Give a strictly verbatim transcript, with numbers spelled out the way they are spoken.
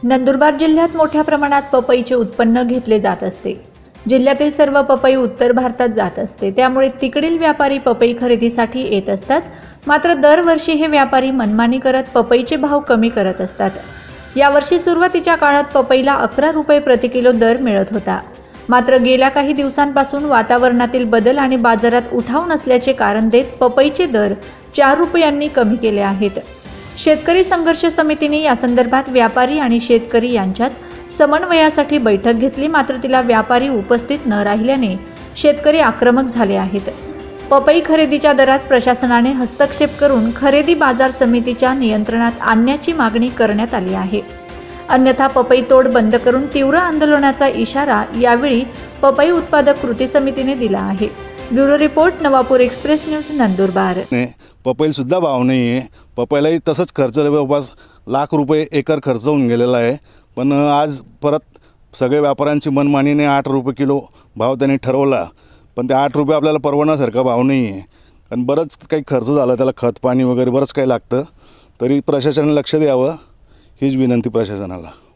नंदुरबार जिल्ह्यात मोठ्या प्रमाणात पपईचे उत्पन्न घेतले जात असते। जिल्ह्यातील सर्व पपई उत्तर भारतात जात असते, त्यामुळे तिकडील व्यापारी पपई खरेदीसाठी येत असतात। मात्र दरवर्षी हे व्यापारी मनमानी करत पपईचे भाव कमी करत असतात। यावर्षी सुरुवातीच्या काळात पपईला अकरा रुपये प्रति किलो दर मिळत होता। मात्र गेल्या काही दिवसांपासून वातावरणातील बदल आणि बाजारात उठाव नसल्याचे कारण देत पपईचे दर चार रुपयांनी कमी केले आहेत। शेतकरी संघर्ष समितीने या संदर्भात व्यापारी आणि शेतकरी यांच्यात समन्वयासाठी बैठक घेतली, मात्र तिला व्यापारी उपस्थित न राहिल्याने शेतकरी आक्रमक झाले आहेत। पपई खरेदीच्या दरात प्रशासनाने हस्तक्षेप करून खरेदी बाजार समितीच्या नियंत्रणात आणण्याची मागणी करण्यात आली आहे। अन्यथा पपई तोड बंद करून तीव्र आंदोलनाचा इशारा यावेळी पपई उत्पादक कृती समितीने दिला आहे। Bureau report, Navapur express news, Nandurbar. पपईला सुद्धा भाव नाही आहे। पपईलाही तसंच खर्च जवळपास लाख रुपये एकर खर्च होऊन गेलेला आहे। पण आज परत सगळे व्यापाऱ्यांची मनमानीने आठ रुपये किलो भाव त्यांनी ठरवला, पण ते आठ रुपये आपल्याला परवडण्यासारखा भाव नाही आहे। आणि बरंच काही खर्च झाला, त्याला खत पाणी वगैरे बरंच काही लागतं। तरी प्रशासनाने लक्ष द्यावं हीच विनंती प्रशासनाला।